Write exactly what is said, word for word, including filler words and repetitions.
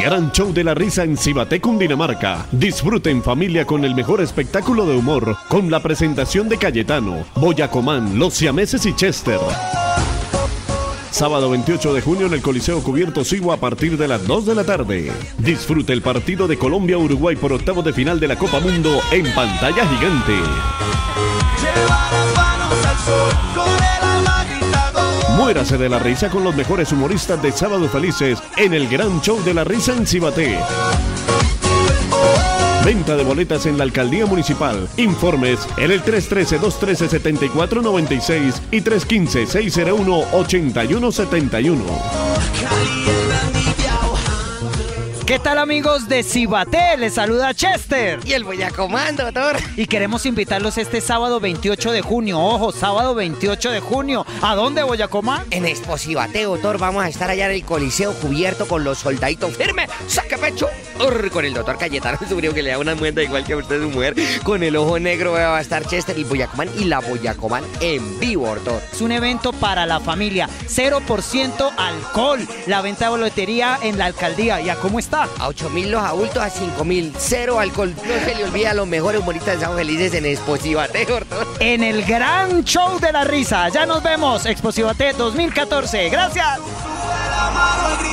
Gran Show de la Risa en Cibaté, Cundinamarca. Disfrute en familia con el mejor espectáculo de humor, con la presentación de Cayetano, Boyacomán, Los Siameses y Chester. Sábado veintiocho de junio en el Coliseo Cubierto Sigua a partir de las dos de la tarde. Disfrute el partido de Colombia-Uruguay por octavos de final de la Copa Mundo en pantalla gigante. Muérase de la risa con los mejores humoristas de Sábado Felices en el Gran Show de la Risa en Cibaté. Venta de boletas en la Alcaldía Municipal. Informes en el tres uno tres, dos uno tres, siete cuatro nueve seis y tres uno cinco, seis cero uno, ocho uno siete uno. ¿Qué tal, amigos de Cibaté? Les saluda Chester y el Boyacomán, doctor. Y queremos invitarlos este sábado veintiocho de junio. Ojo, sábado veintiocho de junio. ¿A dónde, Boyacomán? En Expo Cibaté, doctor. Vamos a estar allá en el Coliseo Cubierto con los soldaditos firmes. ¡Saque pecho! Urr, con el doctor Cayetano, subió que le da una muenda igual que a usted, su mujer. Con el ojo negro va a estar Chester, el Boyacomán y la Boyacomán en vivo, doctor. Es un evento para la familia. cero por ciento alcohol. La venta de boletería en la alcaldía. ¿Y a cómo está? A ocho mil los adultos, a cinco mil, cero alcohol. No se le olvida a los mejores humoristas de Sábado Felices en Expo Cibaté, doctor. En el Gran Show de la Risa. Ya nos vemos, Expo Cibaté dos mil catorce. Gracias.